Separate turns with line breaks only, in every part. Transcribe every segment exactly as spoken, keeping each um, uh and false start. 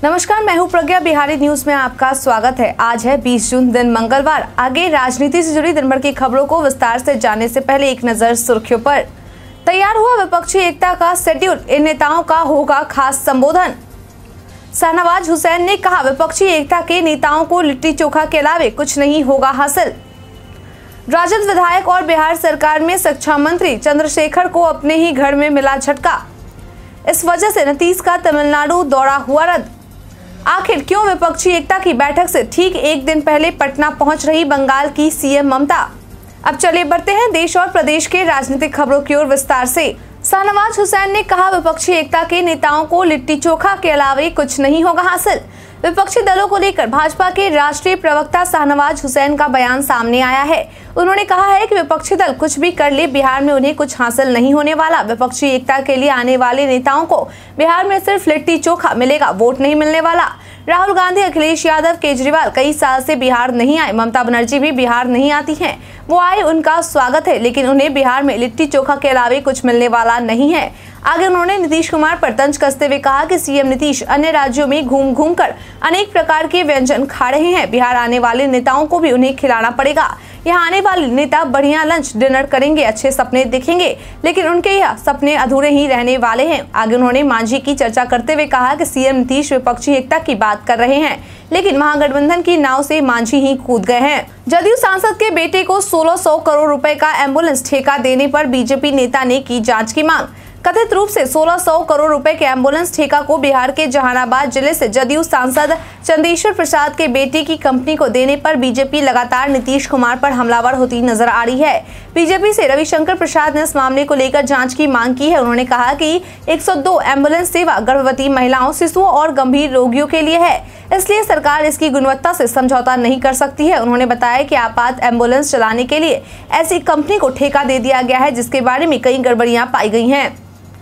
नमस्कार, मैं हूं प्रज्ञा। बिहारी न्यूज में आपका स्वागत है। आज है बीस जून, दिन मंगलवार। आगे राजनीति से जुड़ी दिन भर की खबरों को विस्तार से जानने से पहले एक नजर सुर्खियों पर। तैयार हुआ विपक्षी एकता का शेड्यूल, इन नेताओं का होगा खास संबोधन। शाहनवाज हुसैन ने कहा, विपक्षी एकता के नेताओं को लिट्टी चोखा के अलावे कुछ नहीं होगा हासिल। राजद विधायक और बिहार सरकार में शिक्षा मंत्री चंद्रशेखर को अपने ही घर में मिला झटका। इस वजह से नीतीश का तमिलनाडु दौरा हुआ रद्द। आखिर क्यों विपक्षी एकता की बैठक से ठीक एक दिन पहले पटना पहुंच रही बंगाल की सीएम ममता। अब चलिए बढ़ते हैं देश और प्रदेश के राजनीतिक खबरों की ओर विस्तार से। शाहनवाज हुसैन ने कहा, विपक्षी एकता के नेताओं को लिट्टी चोखा के अलावे कुछ नहीं होगा हासिल। विपक्षी दलों को लेकर भाजपा के राष्ट्रीय प्रवक्ता शाहनवाज हुसैन का बयान सामने आया है। उन्होंने कहा है कि विपक्षी दल कुछ भी कर ले, बिहार में उन्हें कुछ हासिल नहीं होने वाला। विपक्षी एकता के लिए आने वाले नेताओं को बिहार में सिर्फ लिट्टी चोखा मिलेगा, वोट नहीं मिलने वाला। राहुल गांधी, अखिलेश यादव, केजरीवाल कई साल से बिहार नहीं आए। ममता बनर्जी भी बिहार नहीं आती हैं। वो आए, उनका स्वागत है, लेकिन उन्हें बिहार में लिट्टी चोखा के अलावे कुछ मिलने वाला नहीं है। आगे उन्होंने नीतीश कुमार पर तंज कसते हुए कहा कि सीएम नीतीश अन्य राज्यों में घूम घूम कर अनेक प्रकार के व्यंजन खा रहे हैं। बिहार आने वाले नेताओं को भी उन्हें खिलाना पड़ेगा। यहाँ आने वाले नेता बढ़िया लंच डिनर करेंगे, अच्छे सपने देखेंगे, लेकिन उनके यह सपने अधूरे ही रहने वाले हैं। आगे उन्होंने मांझी की चर्चा करते हुए कहा कि सीएम नीतीश विपक्षी एकता की बात कर रहे हैं, लेकिन महागठबंधन की नाव से मांझी ही कूद गए हैं। जदयू सांसद के बेटे को सोलह सौ करोड़ रुपए का एम्बुलेंस ठेका देने पर बीजेपी नेता ने की जांच की मांग। कथित रूप से सोलह सौ करोड़ रुपए के एम्बुलेंस ठेका को बिहार के जहानाबाद जिले से जदयू सांसद चंदेश्वर प्रसाद के बेटे की कंपनी को देने पर बीजेपी लगातार नीतीश कुमार पर हमलावर होती नजर आ रही है। बीजेपी से रविशंकर प्रसाद ने इस मामले को लेकर जांच की मांग की है। उन्होंने कहा कि एक सौ दो एम्बुलेंस सेवा गर्भवती महिलाओं, शिशुओं और गंभीर रोगियों के लिए है, इसलिए सरकार इसकी गुणवत्ता से समझौता नहीं कर सकती है। उन्होंने बताया कि आपात एम्बुलेंस चलाने के लिए ऐसी कंपनी को ठेका दे दिया गया है, जिसके बारे में कई गड़बड़ियां पाई गई हैं।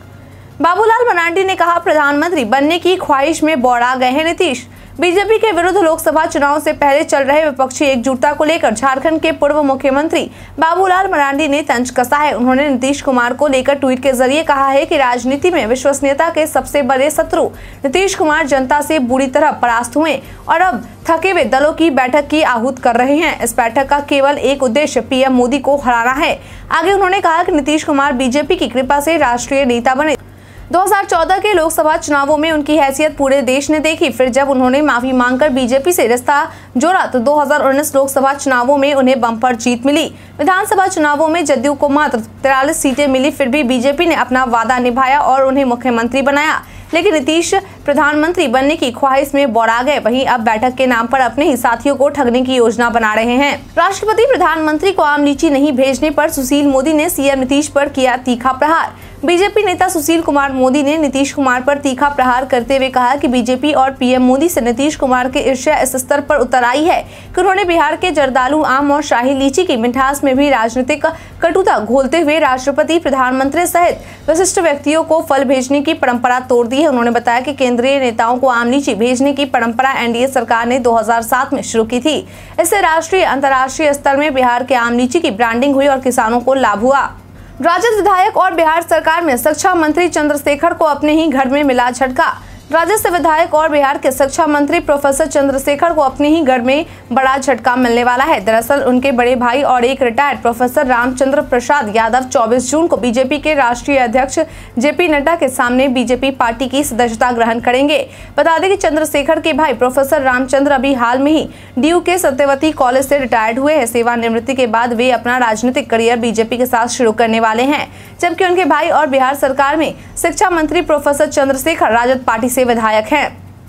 बाबूलाल मरांडी ने कहा, प्रधानमंत्री बनने की ख्वाहिश में बौड़ा गए हैं नीतीश। बीजेपी के विरुद्ध लोकसभा चुनाव से पहले चल रहे विपक्षी एकजुटता को लेकर झारखंड के पूर्व मुख्यमंत्री बाबूलाल मरांडी ने तंज कसा है। उन्होंने नीतीश कुमार को लेकर ट्वीट के जरिए कहा है कि राजनीति में विश्वसनीयता के सबसे बड़े शत्रु नीतीश कुमार जनता से बुरी तरह परास्त हुए और अब थके हुए दलों की बैठक की आहूत कर रहे हैं। इस बैठक का केवल एक उद्देश्य पीएम मोदी को हराना है। आगे उन्होंने कहा कि नीतीश कुमार बीजेपी की कृपा से राष्ट्रीय नेता बने। दो हज़ार चौदह के लोकसभा चुनावों में उनकी हैसियत पूरे देश ने देखी। फिर जब उन्होंने माफी मांगकर बीजेपी से रिश्ता जोड़ा तो दो हज़ार उन्नीस लोकसभा चुनावों में उन्हें बम्पर जीत मिली। विधानसभा चुनावों में जदयू को मात्र तिरालीस सीटें मिली। फिर भी बीजेपी ने अपना वादा निभाया और उन्हें मुख्यमंत्री बनाया, लेकिन नीतीश प्रधानमंत्री बनने की ख्वाहिश में बौड़ा गए। वहीं अब बैठक के नाम पर अपने ही साथियों को ठगने की योजना बना रहे हैं। राष्ट्रपति प्रधानमंत्री को आम लीची नहीं भेजने पर सुशील मोदी ने सीएम नीतीश पर किया तीखा प्रहार। बीजेपी नेता सुशील कुमार मोदी ने नीतीश कुमार पर तीखा प्रहार करते हुए कहा कि बीजेपी और पीएम मोदी से नीतीश कुमार की ईर्ष्या इस स्तर पर उतर आई है कि उन्होंने बिहार के जर्दालू आम और शाही लीची की मिठास में भी राजनीतिक कटुता घोलते हुए राष्ट्रपति, प्रधानमंत्री सहित विशिष्ट व्यक्तियों को फल भेजने की परंपरा तोड़ दी है। उन्होंने बताया कि केंद्रीय नेताओं को आम लीची भेजने की परंपरा एनडीए सरकार ने दो हज़ार सात में शुरू की थी। इससे राष्ट्रीय अंतर्राष्ट्रीय स्तर में बिहार के आम लीची की ब्रांडिंग हुई और किसानों को लाभ हुआ। राजद विधायक और बिहार सरकार में शिक्षा मंत्री चंद्रशेखर को अपने ही घर में मिला झटका। राजस्व विधायक और बिहार के शिक्षा मंत्री प्रोफेसर चंद्रशेखर को अपने ही घर में बड़ा झटका मिलने वाला है। दरअसल उनके बड़े भाई और एक रिटायर्ड प्रोफेसर रामचंद्र प्रसाद यादव चौबीस जून को बीजेपी के राष्ट्रीय अध्यक्ष जेपी नड्डा के सामने बीजेपी पार्टी की सदस्यता ग्रहण करेंगे। बता दें कि चंद्रशेखर के भाई प्रोफेसर रामचंद्र अभी हाल में ही डीयू के सत्यवती कॉलेज से रिटायर्ड हुए हैं। सेवानिवृत्ति के बाद वे अपना राजनीतिक करियर बीजेपी के साथ शुरू करने वाले हैं, जबकि उनके भाई और बिहार सरकार में शिक्षा मंत्री प्रोफेसर चंद्रशेखर राजद पार्टी से विधायक हैं।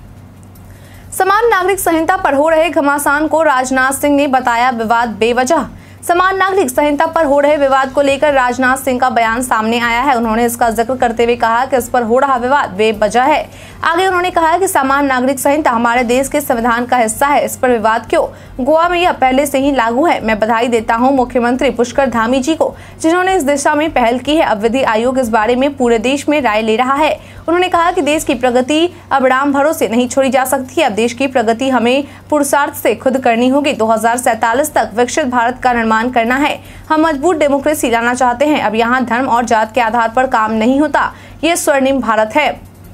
समान नागरिक संहिता पर हो रहे घमासान को राजनाथ सिंह ने बताया विवाद बेवजह। समान नागरिक संहिता पर हो रहे विवाद को लेकर राजनाथ सिंह का बयान सामने आया है। उन्होंने इसका जिक्र करते हुए कहा कि इस पर हो रहा विवाद बेवजह है। आगे उन्होंने कहा कि समान नागरिक संहिता हमारे देश के संविधान का हिस्सा है, इस पर विवाद क्यों? गोवा में यह पहले से ही लागू है। मैं बधाई देता हूं मुख्यमंत्री पुष्कर धामी जी को, जिन्होंने इस दिशा में पहल की है। अब विधि आयोग इस बारे में पूरे देश में राय ले रहा है। उन्होंने कहा कि देश की प्रगति अब राम भरोसे नहीं छोड़ी जा सकती है। अब देश की प्रगति हमें पुरुषार्थ से खुद करनी होगी। दो हजार सैतालीस तक विकसित भारत का निर्माण करना है। हम मजबूत डेमोक्रेसी लाना चाहते हैं। अब यहाँ धर्म और जात के आधार पर काम नहीं होता। ये स्वर्णिम भारत है।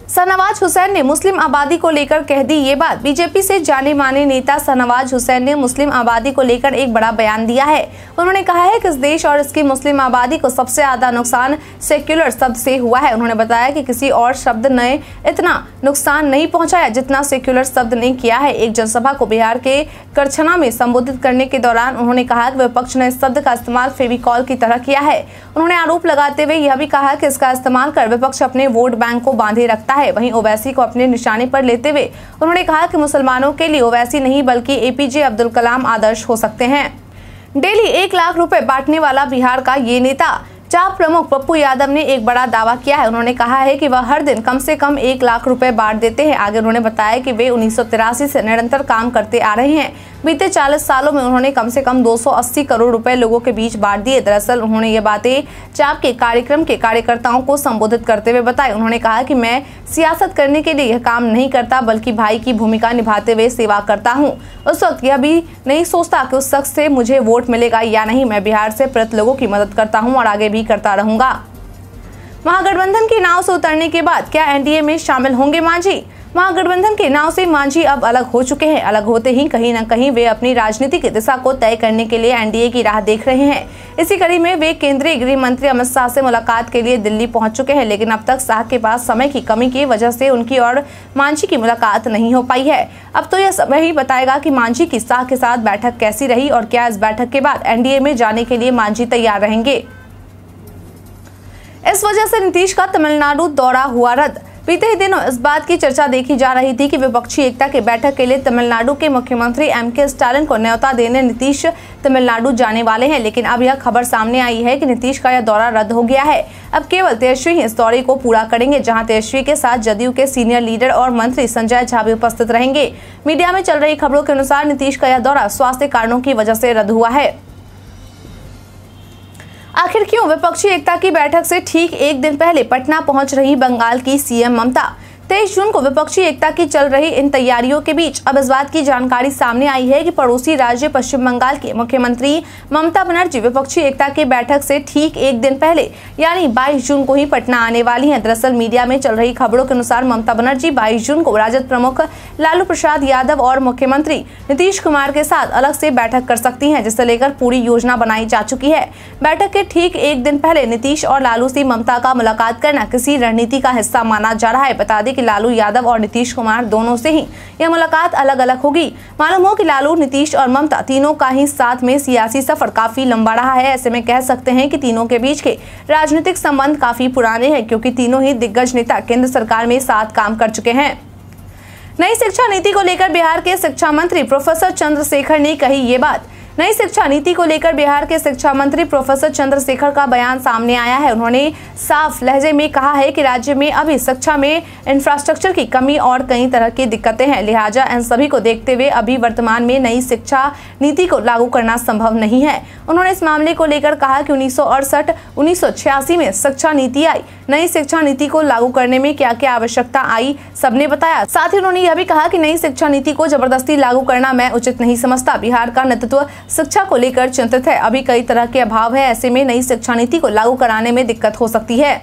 शाहनवाज हुसैन ने मुस्लिम आबादी को लेकर कह दी ये बात। बीजेपी से जाने माने नेता शाहनवाज हुसैन ने मुस्लिम आबादी को लेकर एक बड़ा बयान दिया है। उन्होंने कहा है कि इस देश और इसकी मुस्लिम आबादी को सबसे ज्यादा नुकसान सेक्युलर शब्द से हुआ है। उन्होंने बताया कि किसी और शब्द ने इतना नुकसान नहीं पहुंचाया जितना सेक्युलर शब्द ने किया है। एक जनसभा को बिहार के करछना में संबोधित करने के दौरान उन्होंने कहा कि विपक्ष ने इस शब्द का इस्तेमाल फेविकॉल की तरह किया है। उन्होंने आरोप लगाते हुए यह भी कहा कि इसका इस्तेमाल कर विपक्ष अपने वोट बैंक को बांधे रखता है। वहीं ओवैसी को अपने निशाने पर लेते हुए उन्होंने कहा कि मुसलमानों के लिए ओवैसी नहीं बल्कि एपीजे अब्दुल कलाम आदर्श हो सकते हैं। डेली एक लाख रुपए बांटने वाला बिहार का ये नेता चाप प्रमुख पप्पू यादव ने एक बड़ा दावा किया है। उन्होंने कहा है कि वह हर दिन कम से कम एक लाख रुपए बांट देते हैं। आगे उन्होंने बताया कि वे उन्नीस सौ तिरासी से निरंतर काम करते आ रहे हैं। बीते चालीस सालों में उन्होंने कम से कम दो सौ अस्सी करोड़ रुपए लोगों के बीच बांट दिए। दरअसल उन्होंने ये बातें चाप के कार्यक्रम के कार्यकर्ताओं को संबोधित करते हुए बताई। उन्होंने कहा कि मैं सियासत करने के लिए यह काम नहीं करता बल्कि भाई की भूमिका निभाते हुए सेवा करता हूं। उस वक्त यह भी नहीं सोचता कि उस शख्स से मुझे वोट मिलेगा या नहीं। मैं बिहार से प्रत लोगों की मदद करता हूं और आगे भी करता रहूंगा। महागठबंधन की नाव से उतरने के बाद क्या एनडीए में शामिल होंगे मांझी? महागठबंधन के नाव से मांझी अब अलग हो चुके हैं। अलग होते ही कहीं न कहीं वे अपनी राजनीति की दिशा को तय करने के लिए एनडीए की राह देख रहे हैं। इसी कड़ी में वे केंद्रीय गृह मंत्री अमित शाह से मुलाकात के लिए दिल्ली पहुंच चुके हैं, लेकिन अब तक शाह के पास समय की कमी की वजह से उनकी और मांझी की मुलाकात नहीं हो पाई है। अब तो यह समय ही बताएगा कि मांझी की शाह के साथ बैठक कैसी रही और क्या इस बैठक के बाद एनडीए में जाने के लिए मांझी तैयार रहेंगे। इस वजह से नीतीश का तमिलनाडु दौरा हुआ रद्द। बीते ही दिनों इस बात की चर्चा देखी जा रही थी कि विपक्षी एकता की बैठक के लिए तमिलनाडु के मुख्यमंत्री एम के स्टालिन को न्योता देने नीतीश तमिलनाडु जाने वाले हैं, लेकिन अब यह खबर सामने आई है कि नीतीश का यह दौरा रद्द हो गया है। अब केवल तेजस्वी ही इस दौरे को पूरा करेंगे, जहां तेजस्वी के साथ जदयू के सीनियर लीडर और मंत्री संजय झा भी उपस्थित रहेंगे। मीडिया में चल रही खबरों के अनुसार नीतीश का यह दौरा स्वास्थ्य कारणों की वजह से रद्द हुआ है। आखिर क्यों? विपक्षी एकता की बैठक से ठीक एक दिन पहले पटना पहुंच रही बंगाल की सीएम ममता। तेईस जून को विपक्षी एकता की चल रही इन तैयारियों के बीच अब इस बात की जानकारी सामने आई है कि पड़ोसी राज्य पश्चिम बंगाल के मुख्यमंत्री ममता बनर्जी विपक्षी एकता की बैठक से ठीक एक दिन पहले यानी बाईस जून को ही पटना आने वाली हैं। दरअसल मीडिया में चल रही खबरों के अनुसार ममता बनर्जी बाईस जून को राजद प्रमुख लालू प्रसाद यादव और मुख्यमंत्री नीतीश कुमार के साथ अलग से बैठक कर सकती है, जिसे लेकर पूरी योजना बनाई जा चुकी है। बैठक के ठीक एक दिन पहले नीतीश और लालू से ममता का मुलाकात करना किसी रणनीति का हिस्सा माना जा रहा है। बता दें कि लालू यादव और नीतीश कुमार दोनों से ही यह मुलाकात अलग अलग होगी। मालूम हो कि लालू, नीतीश और ममता तीनों का ही साथ में सियासी सफर काफी लंबा रहा है। ऐसे में कह सकते हैं कि तीनों के बीच के राजनीतिक संबंध काफी पुराने हैं, क्योंकि तीनों ही दिग्गज नेता केंद्र सरकार में साथ काम कर चुके हैं। नई शिक्षा नीति को लेकर बिहार के शिक्षा मंत्री प्रोफेसर चंद्रशेखर ने कही ये बात। नई शिक्षा नीति को लेकर बिहार के शिक्षा मंत्री प्रोफेसर चंद्रशेखर का बयान सामने आया है। उन्होंने साफ लहजे में कहा है कि राज्य में अभी शिक्षा में इंफ्रास्ट्रक्चर की कमी और कई तरह की दिक्कतें हैं, लिहाजा इन सभी को देखते हुए अभी वर्तमान में नई शिक्षा नीति को लागू करना संभव नहीं है। उन्होंने इस मामले को लेकर कहा कि उन्नीस सौ अड़सठ उन्नीस सौ छियासी में शिक्षा नीति आई। नई शिक्षा नीति को लागू करने में क्या क्या आवश्यकता आई सबने बताया। साथ ही उन्होंने यह भी कहा कि नई शिक्षा नीति को जबरदस्ती लागू करना मैं उचित नहीं समझता। बिहार का नेतृत्व शिक्षा को लेकर चिंतित है। अभी कई तरह के अभाव है, ऐसे में नई शिक्षा नीति को लागू कराने में दिक्कत हो सकती है।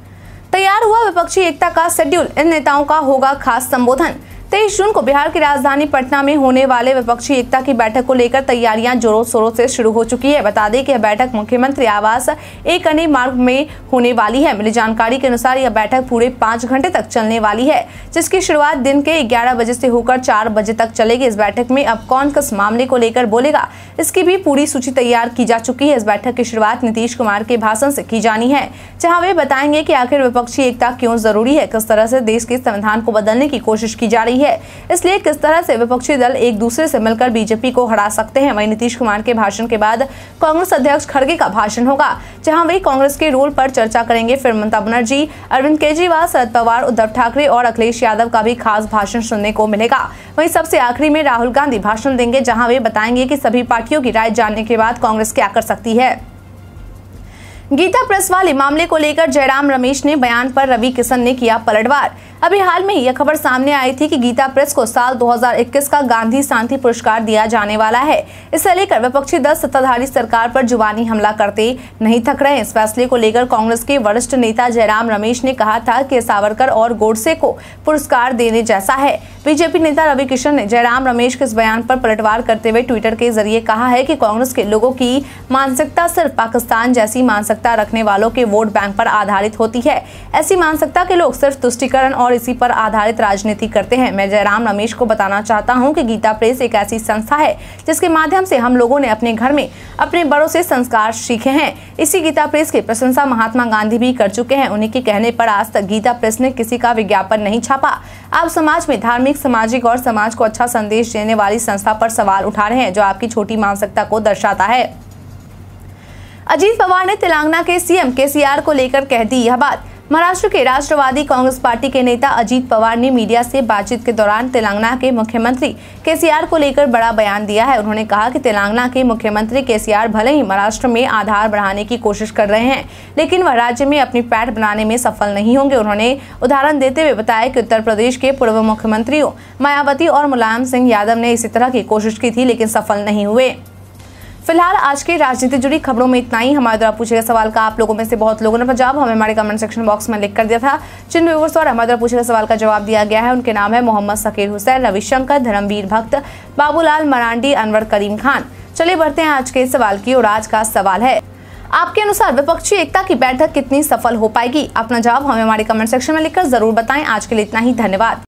तैयार हुआ विपक्षी एकता का शेड्यूल, इन नेताओं का होगा खास संबोधन। तेईस जून को बिहार की राजधानी पटना में होने वाले विपक्षी एकता की बैठक को लेकर तैयारियां जोरों शोरों से शुरू हो चुकी है। बता दें कि यह बैठक मुख्यमंत्री आवास एक अन्य मार्ग में होने वाली है। मिली जानकारी के अनुसार यह बैठक पूरे पाँच घंटे तक चलने वाली है, जिसकी शुरुआत दिन के ग्यारह बजे से होकर चार बजे तक चलेगी। इस बैठक में अब कौन किस मामले को लेकर बोलेगा, इसकी भी पूरी सूची तैयार की जा चुकी है। इस बैठक की शुरुआत नीतीश कुमार के भाषण से की जानी है, जहाँ वे बताएंगे कि आखिर विपक्षी एकता क्यों जरूरी है, किस तरह से देश के संविधान को बदलने की कोशिश की जा रही है, इसलिए किस तरह से विपक्षी दल एक दूसरे से मिलकर बीजेपी को हरा सकते हैं। वहीं नीतीश कुमार के भाषण के बाद कांग्रेस अध्यक्ष खड़गे का भाषण होगा, जहां वे कांग्रेस के रोल पर चर्चा करेंगे। फिर ममता बनर्जी, अरविंद केजरीवाल, शरद पवार, उद्धव ठाकरे और अखिलेश यादव का भी खास भाषण सुनने को मिलेगा। वहीं सबसे आखिरी में राहुल गांधी भाषण देंगे, जहां वे बताएंगे कि सभी पार्टियों की राय जानने के बाद कांग्रेस क्या कर सकती है। गीता प्रेस वाले मामले को लेकर जयराम रमेश ने बयान पर रवि किशन ने किया पलटवार। अभी हाल में यह खबर सामने आई थी कि गीता प्रेस को साल दो हज़ार इक्कीस का गांधी शांति पुरस्कार दिया जाने वाला है। इसे लेकर विपक्षी दल सत्ताधारी सरकार पर जुबानी हमला करते नहीं थक रहे। इस फैसले को लेकर कांग्रेस के वरिष्ठ नेता जयराम रमेश ने कहा था कि सावरकर और गोडसे को पुरस्कार देने जैसा है। बीजेपी नेता रवि किशन ने जयराम रमेश के इस बयान पर पलटवार करते हुए ट्विटर के जरिए कहा है कि कांग्रेस के लोगों की मानसिकता सिर्फ पाकिस्तान जैसी मानसिकता रखने वालों के वोट बैंक पर आधारित होती है। ऐसी मानसिकता के लोग सिर्फ तुष्टीकरण और इसी पर आधारित राजनीति करते हैं। मैं जयराम रमेश को बताना चाहता हूं कि गीता प्रेस एक ऐसी संस्था है जिसके माध्यम से हम लोगों ने अपने घर में अपने बड़ों से संस्कार सीखे हैं। इसी गीता प्रेस की प्रशंसा महात्मा गांधी भी कर चुके हैं। उन्हीं के कहने पर आज तक गीता प्रेस ने किसी का विज्ञापन नहीं छापा। आप समाज में धार्मिक, सामाजिक और समाज को अच्छा संदेश देने वाली संस्था पर सवाल उठा रहे हैं, जो आपकी छोटी मानसिकता को दर्शाता है। अजीत पवार ने तेलंगाना के सीएम केसीआर को लेकर कह दी यह बात। महाराष्ट्र के राष्ट्रवादी कांग्रेस पार्टी के नेता अजीत पवार ने मीडिया से बातचीत के दौरान तेलंगाना के मुख्यमंत्री केसीआर को लेकर बड़ा बयान दिया है। उन्होंने कहा कि तेलंगाना के मुख्यमंत्री केसीआर भले ही महाराष्ट्र में आधार बढ़ाने की कोशिश कर रहे हैं, लेकिन वह राज्य में अपनी पैठ बनाने में सफल नहीं होंगे। उन्होंने उदाहरण देते हुए बताया कि उत्तर प्रदेश के पूर्व मुख्यमंत्रियों मायावती और मुलायम सिंह यादव ने इसी तरह की कोशिश की थी, लेकिन सफल नहीं हुए। फिलहाल आज की राजनीति जुड़ी खबरों में इतना ही। हमारे द्वारा पूछे गए सवाल का आप लोगों में से बहुत लोगों ने जवाब हमें हमारे कमेंट सेक्शन बॉक्स में लिख कर दिया था। जिन व्यूअर्स और हमारे द्वारा पूछे गए सवाल का जवाब दिया गया है उनके नाम है मोहम्मद सकीर हुसैन, रविशंकर, धर्मवीर भक्त, बाबूलाल मरांडी, अनवर करीम खान। चलिए बढ़ते हैं आज के सवाल की और आज का सवाल है, आपके अनुसार विपक्षी एकता की बैठक कितनी सफल हो पाएगी? अपना जवाब हमें हमारे कमेंट सेक्शन में लिखकर जरूर बताएं। आज के लिए इतना ही, धन्यवाद।